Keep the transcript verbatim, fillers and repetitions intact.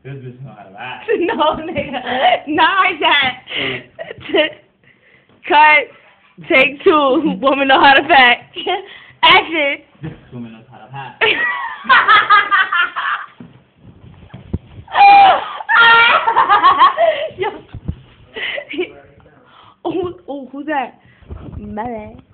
This bitch know how to act. No, nigga. Not like that. Cut. Take two. Woman know how to pack. Action. This woman knows how to pack. Yo. Oh, oh, who's that? My bad.